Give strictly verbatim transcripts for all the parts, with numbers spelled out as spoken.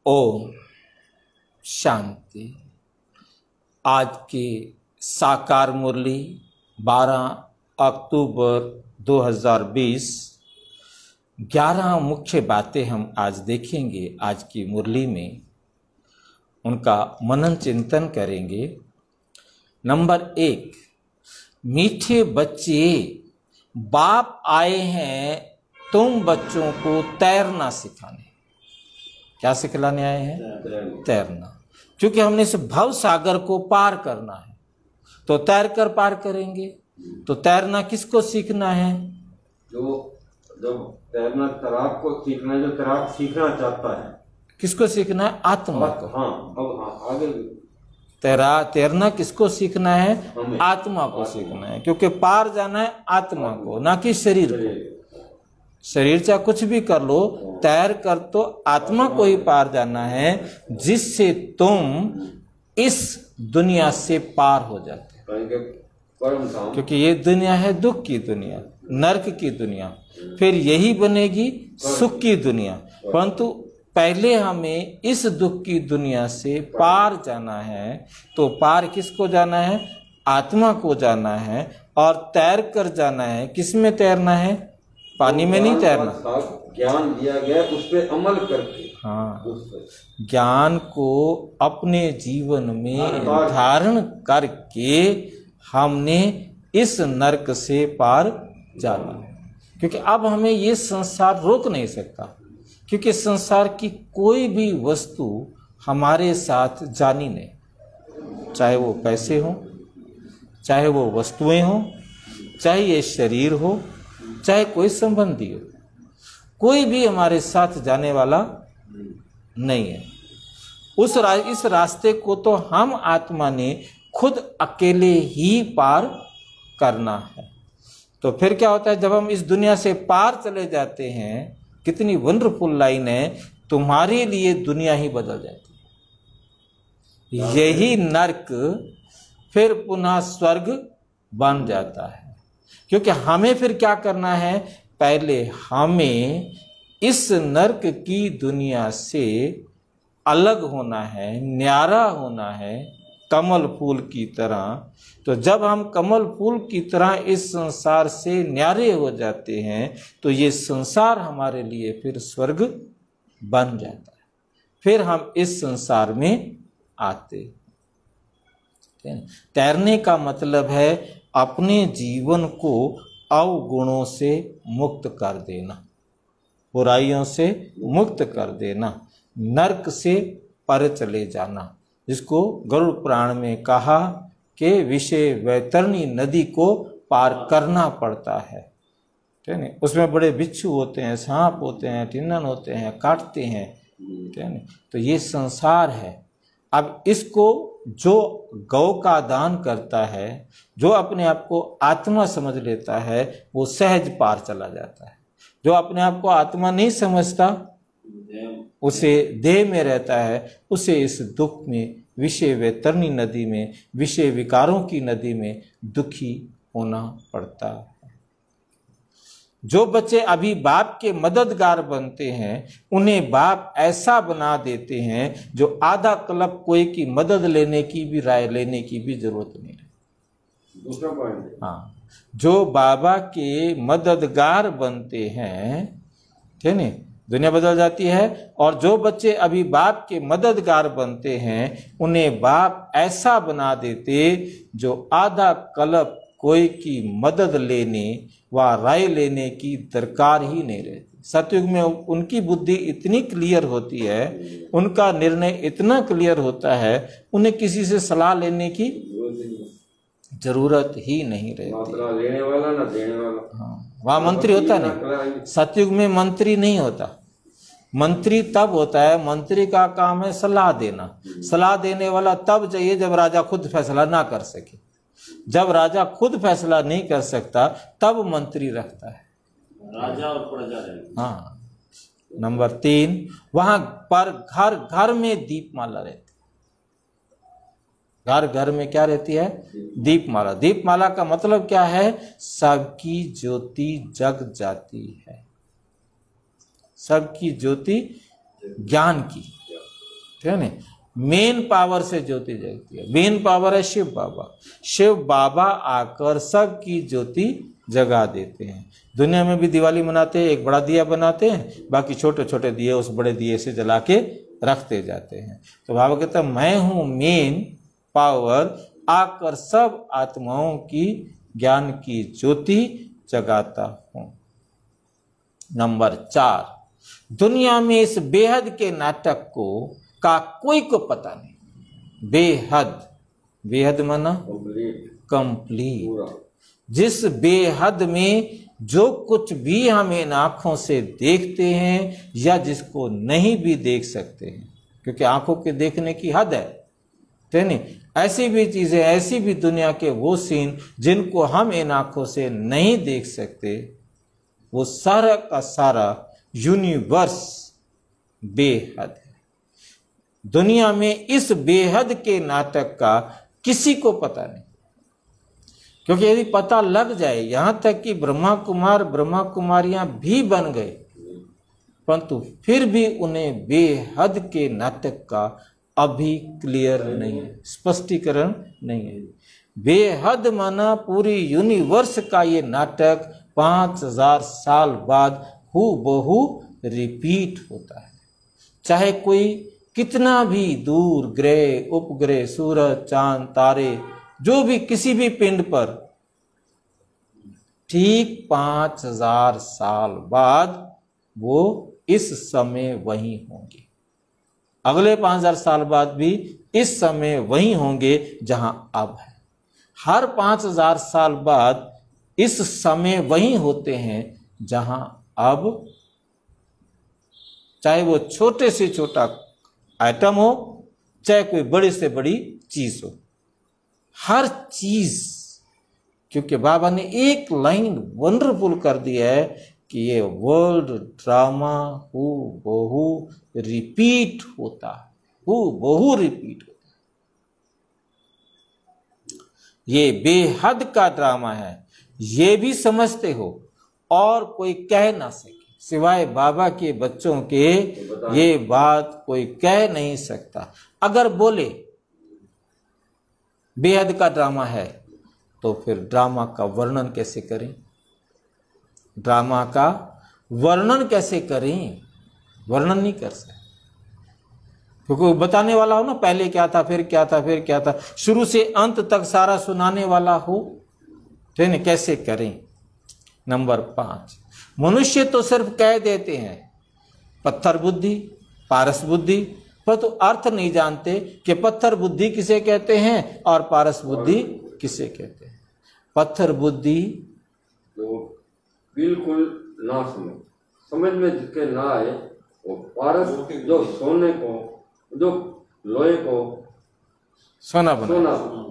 ओम शांति। आज की साकार मुरली बारह अक्टूबर दो हज़ार बीस। ग्यारह मुख्य बातें हम आज देखेंगे। आज की मुरली में उनका मनन चिंतन करेंगे। नंबर एक, मीठे बच्चे, बाप आए हैं तुम बच्चों को तैरना सिखाने। क्या सिखलाने आए हैं? तैरना। क्योंकि हमने इस भव सागर को पार करना है, तो तैर कर पार करेंगे। तो तैरना किसको सीखना है? जो जब तैरना तैराक को सीखना है, जो तैराक सीखना चाहता है। किसको सीखना है? आत्मा को। हाँ, अब हाँ, आगे तैरा तैरना किसको सीखना है? आत्मा को सीखना है। क्योंकि पार जाना है आत्मा को, ना कि शरीर को। शरीर चाहे कुछ भी कर लो, तैर कर तो आत्मा को ही पार जाना है, जिससे तुम इस दुनिया से पार हो जाते हो। क्योंकि ये दुनिया है दुख की दुनिया, नरक की दुनिया, फिर यही बनेगी सुख की दुनिया। परंतु पहले हमें इस दुख की दुनिया से पार जाना है। तो पार किसको जाना है? आत्मा को जाना है। और तैर कर जाना है। किस में तैरना है? पानी में नहीं तैरना। ज्ञान दिया गया उस पर अमल करके। हाँ, ज्ञान को अपने जीवन में धारण करके हमने इस नरक से पार जाना है। क्योंकि अब हमें ये संसार रोक नहीं सकता। क्योंकि संसार की कोई भी वस्तु हमारे साथ जानी नहीं। चाहे वो पैसे हो, चाहे वो वस्तुएं हो, चाहे ये शरीर हो, चाहे कोई संबंधी हो, कोई भी हमारे साथ जाने वाला नहीं है। उस रा, इस रास्ते को तो हम आत्मा ने खुद अकेले ही पार करना है। तो फिर क्या होता है? जब हम इस दुनिया से पार चले जाते हैं, कितनी वंडरफुल लाइन है, तुम्हारे लिए दुनिया ही बदल जाती है। यही नरक फिर पुनः स्वर्ग बन जाता है। क्योंकि हमें फिर क्या करना है? पहले हमें इस नरक की दुनिया से अलग होना है, न्यारा होना है, कमल फूल की तरह। तो जब हम कमल फूल की तरह इस संसार से न्यारे हो जाते हैं, तो ये संसार हमारे लिए फिर स्वर्ग बन जाता है। फिर हम इस संसार में आते। तैरने का मतलब है अपने जीवन को अवगुणों से मुक्त कर देना, बुराइयों से मुक्त कर देना, नरक से पर चले जाना। जिसको गरुड़ पुराण में कहा कि विषय वैतरणी नदी को पार करना पड़ता है। ठीक है? उसमें बड़े बिच्छू होते हैं, सांप होते हैं, टिन्नन होते हैं, काटते हैं। ठीक है? तो ये संसार है। अब इसको जो गौ का दान करता है, जो अपने आप को आत्मा समझ लेता है, वो सहज पार चला जाता है। जो अपने आप को आत्मा नहीं समझता, उसे देह में रहता है, उसे इस दुख में, विषय वैतरणी नदी में, विषय विकारों की नदी में दुखी होना पड़ता है। जो बच्चे अभी बाप के मददगार बनते हैं, उन्हें बाप ऐसा बना देते हैं जो आधा कल्प कोई की मदद लेने की भी, राय लेने की भी जरूरत नहीं है। दूसरा पॉइंट, हाँ, जो बाबा के मददगार बनते हैं, ठीक है, दुनिया बदल जाती है। और जो बच्चे अभी बाप के मददगार बनते हैं, उन्हें बाप ऐसा बना देते जो आधा कल्प कोई की मदद लेने व राय लेने की दरकार ही नहीं रहती। सतयुग में उनकी बुद्धि इतनी क्लियर होती है, उनका निर्णय इतना क्लियर होता है, उन्हें किसी से सलाह लेने की जरूरत ही नहीं रहती। लेने वाला ना देने वाला। हाँ, वहाँ मंत्री होता नहीं। सतयुग में मंत्री नहीं होता। मंत्री तब होता है, मंत्री का काम है सलाह देना। सलाह देने वाला तब चाहिए जब राजा खुद फैसला ना कर सके। जब राजा खुद फैसला नहीं कर सकता, तब मंत्री रखता है। राजा और प्रजा रहेगी। हाँ। नंबर तीन, वहां पर घर घर में दीपमाला रहती है। घर घर में क्या रहती है? दीपमाला। दीपमाला का मतलब क्या है? सबकी ज्योति जग जाती है। सबकी ज्योति ज्ञान की, है ना, मेन पावर से ज्योति जगती है। मेन पावर है शिव बाबा। शिव बाबा आकर सबकी ज्योति जगा देते हैं। दुनिया में भी दिवाली मनाते हैं, एक बड़ा दिया बनाते हैं, बाकी छोटे छोटे दिए उस बड़े दिए से जला के रखते जाते हैं। तो बाबा कहता है मैं हूं मेन पावर, आकर सब आत्माओं की ज्ञान की ज्योति जगाता हूं। नंबर चार, दुनिया में इस बेहद के नाटक को का कोई को पता नहीं। बेहद, बेहद माना कंप्लीट, जिस बेहद में जो कुछ भी हम इन आंखों से देखते हैं या जिसको नहीं भी देख सकते हैं, क्योंकि आंखों के देखने की हद है, तो नहीं, ऐसी भी चीजें, ऐसी भी दुनिया के वो सीन जिनको हम इन आंखों से नहीं देख सकते, वो सारा का सारा यूनिवर्स बेहद है। दुनिया में इस बेहद के नाटक का किसी को पता नहीं, क्योंकि यदि पता लग जाए, यहां तक कि ब्रह्मा कुमार ब्रह्मा कुमारियां भी बन गए, परंतु फिर भी उन्हें बेहद के नाटक का अभी क्लियर नहीं है, स्पष्टीकरण नहीं है। बेहद माना पूरी यूनिवर्स का ये नाटक पांच हजार साल बाद हूबहू रिपीट होता है। चाहे कोई कितना भी दूर ग्रह, उपग्रह, सूरज, चांद, तारे, जो भी किसी भी पिंड पर, ठीक पांच हजार साल बाद वो इस समय वहीं होंगे। अगले पांच हजार साल बाद भी इस समय वहीं होंगे जहां अब है। हर पांच हजार साल बाद इस समय वहीं होते हैं जहां अब, चाहे वो छोटे से छोटा आइटम हो, चाहे कोई बड़ी से बड़ी चीज हो, हर चीज, क्योंकि बाबा ने एक लाइन वंडरफुल कर दिया है कि ये वर्ल्ड ड्रामा हु बहु रिपीट होता है, हु बहु रिपीट होता है। ये बेहद का ड्रामा है, ये भी समझते हो और कोई कह ना सके सिवाय बाबा के बच्चों के, ये बात कोई कह नहीं सकता। अगर बोले बेहद का ड्रामा है तो फिर ड्रामा का वर्णन कैसे करें? ड्रामा का वर्णन कैसे करें? वर्णन नहीं कर सकते, क्योंकि वो बताने वाला हो ना, पहले क्या था, फिर क्या था, फिर क्या था, शुरू से अंत तक सारा सुनाने वाला हो, तो नहीं, कैसे करें? नंबर पांच, मनुष्य तो सिर्फ कह देते हैं पत्थर बुद्धि, पारस बुद्धि, पर तो अर्थ नहीं जानते कि पत्थर बुद्धि किसे कहते हैं और पारस बुद्धि किसे कहते हैं। पत्थर बुद्धि तो बिल्कुल ना समझ समझ में जिसके ना आए, वो पारस जो सोने को, जो लोहे को सोना बना,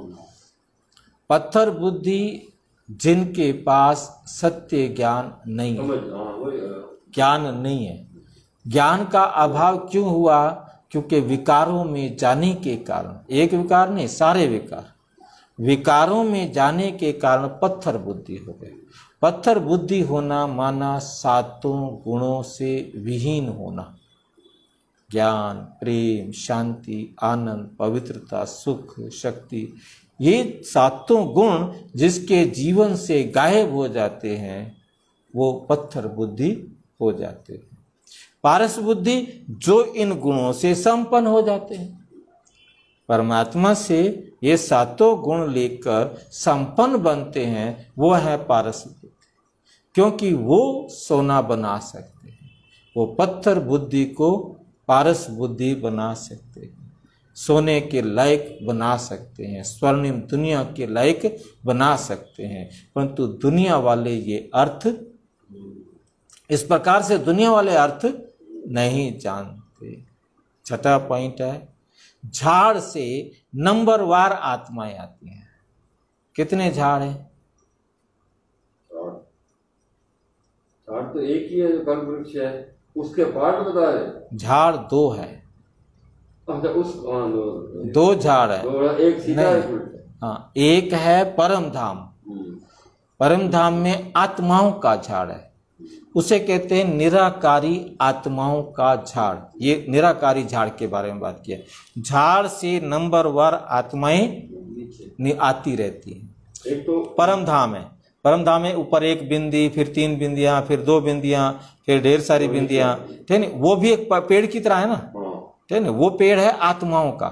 पत्थर बुद्धि जिनके पास सत्य ज्ञान नहीं है, ज्ञान नहीं है। ज्ञान का अभाव क्यों हुआ? क्योंकि विकारों में जाने के कारण, एक विकार नहीं, सारे विकार, विकारों में जाने के कारण पत्थर बुद्धि हो गए। पत्थर बुद्धि होना माना सातों गुणों से विहीन होना, ज्ञान, प्रेम, शांति, आनंद, पवित्रता, सुख, शक्ति, ये सातों गुण जिसके जीवन से गायब हो जाते हैं वो पत्थर बुद्धि हो जाते हैं। पारस बुद्धि जो इन गुणों से संपन्न हो जाते हैं, परमात्मा से ये सातों गुण लेकर संपन्न बनते हैं, वो है पारस बुद्धि, क्योंकि वो सोना बना सकते हैं, वो पत्थर बुद्धि को पारस बुद्धि बना सकते हैं, सोने के लायक बना सकते हैं, स्वर्णिम दुनिया के लायक बना सकते हैं। परंतु दुनिया वाले ये अर्थ, इस प्रकार से दुनिया वाले अर्थ नहीं जानते। छठा पॉइंट है, झाड़ से नंबरवार आत्माएं आती हैं। कितने झाड़ हैं? झाड़ तो एक ही है जो कल्प वृक्ष है, उसके पार्ट बता रहे। झाड़ दो है। अच्छा, उस दो, दो झाड़ है, दो, एक सीधा है। हाँ, एक है परम धाम, परम धाम में आत्माओं का झाड़ है, उसे कहते हैं निराकारी आत्माओं का झाड़। ये निराकारी झाड़ के बारे में बात किया। झाड़ से नंबरवार आत्माएं आती रहती हैं। एक तो परम धाम है, परम धाम में ऊपर एक बिंदी, फिर तीन बिंदियां, फिर दो बिंदियां, फिर ढेर सारी बिंदियां, ठीक है। वो भी एक पेड़ की तरह है ना, ठीक है ना। वो पेड़ है आत्माओं का,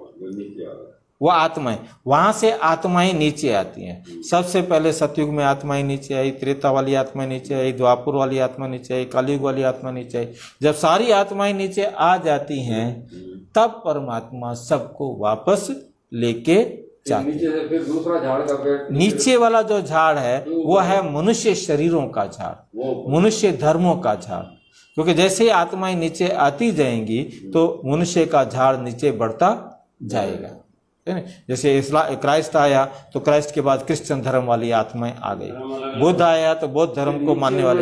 वो आत्माएं, वहां से आत्माएं नीचे आती हैं। सबसे पहले सतयुग में आत्माएं नीचे आई, त्रेता वाली आत्मा नीचे आई, द्वापुर वाली आत्मा नीचे आई, कलयुग वाली आत्मा नीचे आई। जब सारी आत्माएं नीचे आ जाती हैं तब परमात्मा सबको वापस लेके जाते। नीचे से फिर दूसरा झाड़ का पेड़, नीचे वाला जो झाड़ है वो है मनुष्य शरीरों का झाड़, मनुष्य धर्मों का झाड़। क्योंकि जैसे ही आत्माएं नीचे आती जाएंगी तो मनुष्य का झाड़ नीचे बढ़ता जाएगा, है ना। जैसे इस्लाम क्राइस्ट आया तो क्राइस्ट के बाद क्रिश्चियन धर्म वाली आत्माएं आ गई, बुद्ध आया तो बौद्ध धर्म को मानने वाले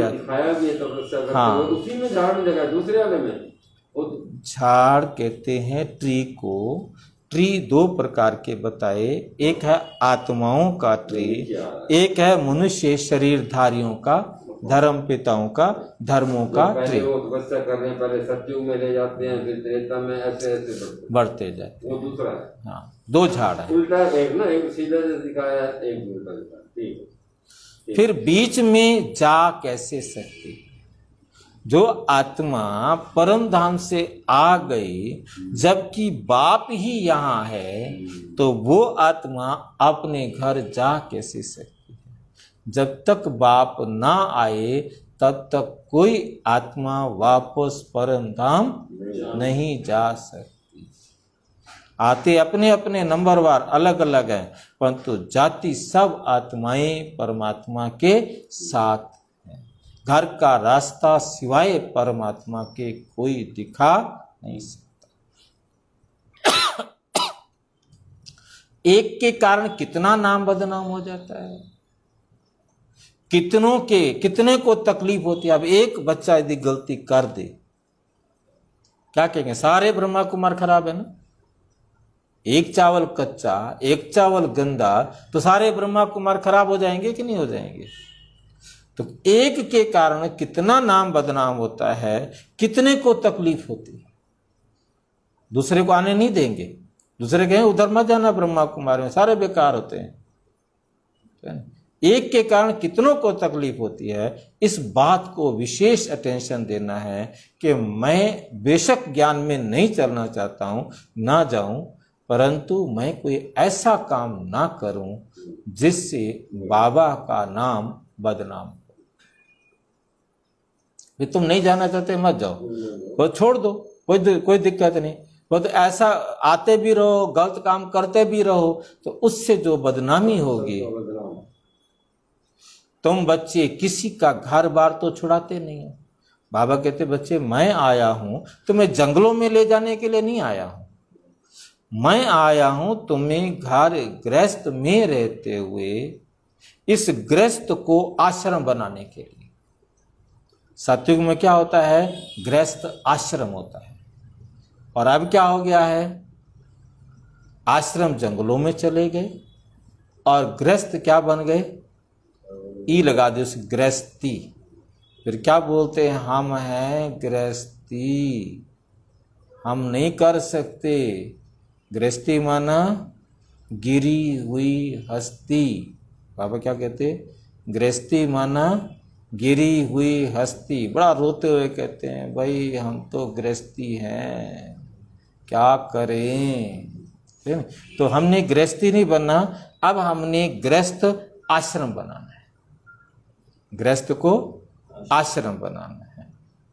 आ हाँ। उसी में झाड़ में जगह दूसरे वाले में झाड़ कहते हैं ट्री को। ट्री दो प्रकार के बताए, एक है आत्माओं का ट्री, एक है मनुष्य शरीरधारियों का, धर्म पिताओं का, धर्मों का ट्री। वो तपस्या कर रहे हैं, पहले सतयुग में ले जाते हैं, फिर त्रेता में ऐसे ऐसे बढ़ते जाते। वो दूसरा है। हाँ, दो झाड़ है। उल्टा एक ना, एक सीधा जो दिखाया, एक उल्टा दिखाया। ठीक है। फिर बीच में जा कैसे सकती? जो आत्मा परम धाम से आ गई, जबकि बाप ही यहाँ है, तो वो आत्मा अपने घर जा कैसे सकती है? जब तक बाप ना आए तब तक कोई आत्मा वापस परम धाम नहीं जा सकती। आते अपने अपने नंबरवार अलग अलग हैं, परंतु जाति सब आत्माएं परमात्मा के साथ। घर का रास्ता सिवाय परमात्मा के कोई दिखा नहीं सकता। एक के कारण कितना नाम बदनाम हो जाता है, कितनों के कितने को तकलीफ होती है। अब एक बच्चा यदि गलती कर दे, क्या कहेंगे? सारे ब्रह्मा कुमार खराब है ना। एक चावल कच्चा, एक चावल गंदा, तो सारे ब्रह्मा कुमार खराब हो जाएंगे कि नहीं हो जाएंगे? तो एक के कारण कितना नाम बदनाम होता है, कितने को तकलीफ होती है। दूसरे को आने नहीं देंगे, दूसरे कहें उधर मत जाना ब्रह्मा कुमार में, सारे बेकार होते हैं। एक के कारण कितनों को तकलीफ होती है। इस बात को विशेष अटेंशन देना है कि मैं बेशक ज्ञान में नहीं चलना चाहता हूं, ना जाऊं, परंतु मैं कोई ऐसा काम ना करूं जिससे बाबा का नाम बदनाम हो। तुम नहीं जाना चाहते मत जाओ, वो छोड़ दो, कोई कोई दिक्कत नहीं। वो तो ऐसा आते भी रहो, गलत काम करते भी रहो, तो उससे जो बदनामी होगी। तुम बच्चे किसी का घर बार तो छुड़ाते नहीं हो। बाबा कहते बच्चे मैं आया हूं तुम्हें जंगलों में ले जाने के लिए नहीं आया हूं, मैं आया हूं तुम्हें घर गृहस्थ में रहते हुए इस गृहस्थ को आश्रम बनाने के लिए। सतयुग में क्या होता है? गृहस्थ आश्रम होता है। और अब क्या हो गया है? आश्रम जंगलों में चले गए और गृहस्थ क्या बन गए? ई लगा दे उस गृहस्थी। फिर क्या बोलते हैं? हम हैं गृहस्थी, हम नहीं कर सकते। गृहस्थी माना गिरी हुई हस्ती। बाबा क्या कहते? गृहस्थी माना गिरी हुई हस्ती। बड़ा रोते हुए कहते हैं भाई हम तो गृहस्थी हैं, क्या करें। तो हमने गृहस्थी नहीं बनना, अब हमने गृहस्थ आश्रम बनाना है। गृहस्थ को आश्रम बनाना है।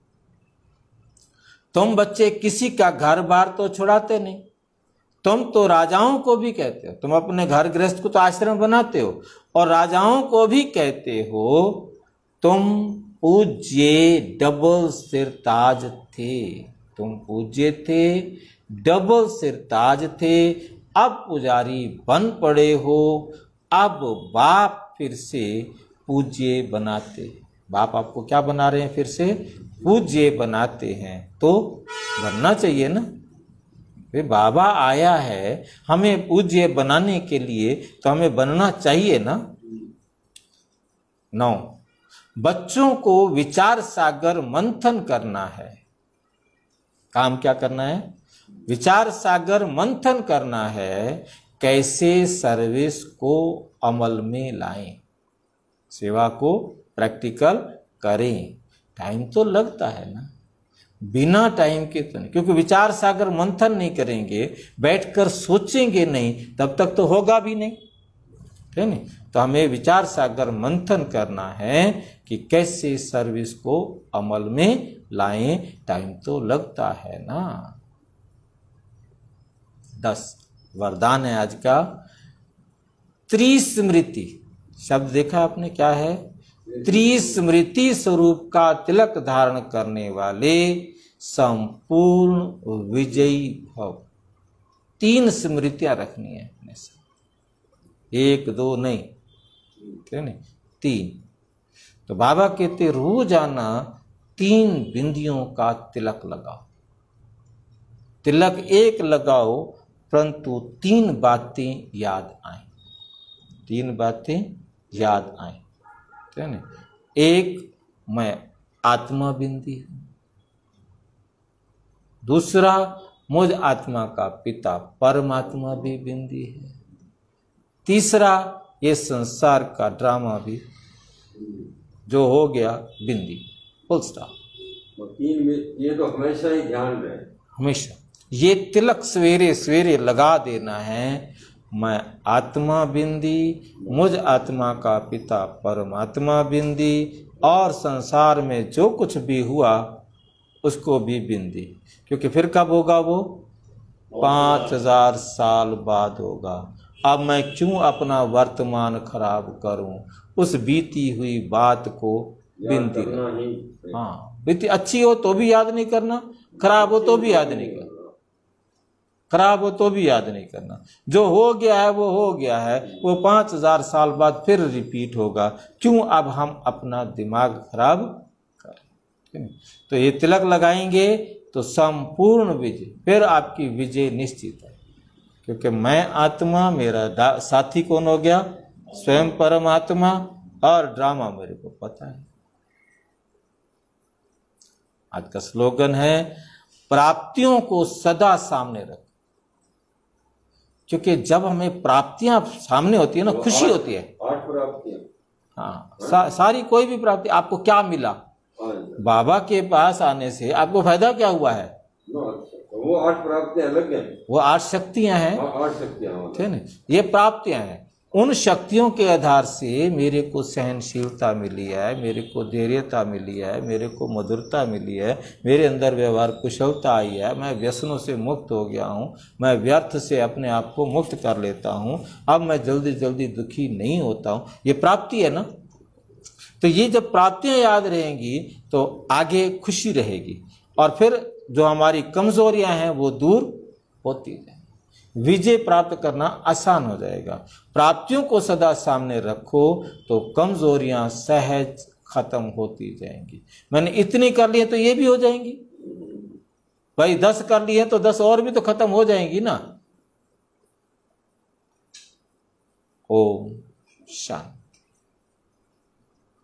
तुम बच्चे किसी का घर बार तो छुड़ाते नहीं, तुम तो राजाओं को भी कहते हो, तुम अपने घर गृहस्थ को तो आश्रम बनाते हो, और राजाओं को भी कहते हो तुम पूज्य डबल सिरताज थे, तुम पूज्य थे, डबल सिरताज थे, अब पुजारी बन पड़े हो, अब बाप फिर से पूज्य बनाते। बाप आपको क्या बना रहे हैं? फिर से पूज्य बनाते हैं। तो बनना चाहिए ना, वे बाबा आया है हमें पूज्य बनाने के लिए, तो हमें बनना चाहिए ना। नौ, बच्चों को विचार सागर मंथन करना है। काम क्या करना है? विचार सागर मंथन करना है, कैसे सर्विस को अमल में लाएं, सेवा को प्रैक्टिकल करें। टाइम तो लगता है ना, बिना टाइम के तो नहीं, क्योंकि विचार सागर मंथन नहीं करेंगे, बैठकर सोचेंगे नहीं, तब तक तो होगा भी नहीं, है नहीं। तो हमें विचार सागर मंथन करना है कि कैसे सर्विस को अमल में लाएं। टाइम तो लगता है ना। दस वरदान है आज का। त्रिस्मृति शब्द देखा आपने, क्या है? त्रिस्मृति स्वरूप का तिलक धारण करने वाले संपूर्ण विजयी भव। तीन स्मृतियां रखनी है अपने से, एक दो नहीं, है नहीं, तीन। तो बाबा कहते रोजाना तीन बिंदियों का तिलक लगाओ। तिलक एक लगाओ परंतु तीन बातें याद आए, तीन बातें याद आए, है ना। एक, मैं आत्मा बिंदी हूं। दूसरा, मुझ आत्मा का पिता परमात्मा भी बिंदी है। तीसरा, ये संसार का ड्रामा भी जो हो गया बिंदी। Full stop. तीन में ये तो हमेशा ही ध्यान रहे, हमेशा ये तिलक सवेरे सवेरे लगा देना है। मैं आत्मा बिंदी, मुझ आत्मा का पिता परमात्मा बिंदी, और संसार में जो कुछ भी हुआ उसको भी बिंदी। क्योंकि फिर कब होगा वो? पांच हजार साल बाद होगा। अब मैं क्यों अपना वर्तमान खराब करूं? उस बीती हुई बात को बिंदी। हाँ, बीती अच्छी हो तो भी याद नहीं करना, खराब हो तो भी याद नहीं करना, खराब हो तो भी याद नहीं करना। जो हो गया है वो हो गया है, वो पांच हजार साल बाद फिर रिपीट होगा। क्यों अब हम अपना दिमाग खराब करें? तो ये तिलक लगाएंगे तो संपूर्ण विजय, फिर आपकी विजय निश्चित है। क्योंकि मैं आत्मा, मेरा साथी कौन हो गया? स्वयं परमात्मा, और ड्रामा मेरे को पता है। आज का स्लोगन है प्राप्तियों को सदा सामने रखो। क्योंकि जब हमें प्राप्तियां सामने होती है ना, खुशी होती है। आठ प्राप्तियां, हाँ, सा, सारी कोई भी प्राप्ति, आपको क्या मिला? बाबा के पास आने से आपको फायदा क्या हुआ है? वो आठ प्राप्तियां अलग हैं, वो आठ शक्तियां हैं, आठ शक्तियां, ठीक है। ये प्राप्तियां हैं। उन शक्तियों के आधार से मेरे को सहनशीलता मिली है, मेरे को धैर्यता मिली है, मेरे को मधुरता मिली है, मेरे अंदर व्यवहार कुशलता आई है, मैं व्यसनों से मुक्त हो गया हूँ, मैं व्यर्थ से अपने आप को मुक्त कर लेता हूँ, अब मैं जल्दी जल्दी दुखी नहीं होता हूँ। ये प्राप्ति है ना। तो ये जब प्राप्तियां याद रहेंगी तो आगे खुशी रहेगी, और फिर जो हमारी कमजोरियां हैं वो दूर होती जाएंगी। विजय प्राप्त करना आसान हो जाएगा। प्राप्तियों को सदा सामने रखो तो कमजोरियां सहज खत्म होती जाएंगी। मैंने इतनी कर ली है तो ये भी हो जाएंगी भाई, दस कर ली है तो दस और भी तो खत्म हो जाएंगी ना। ओम शांति।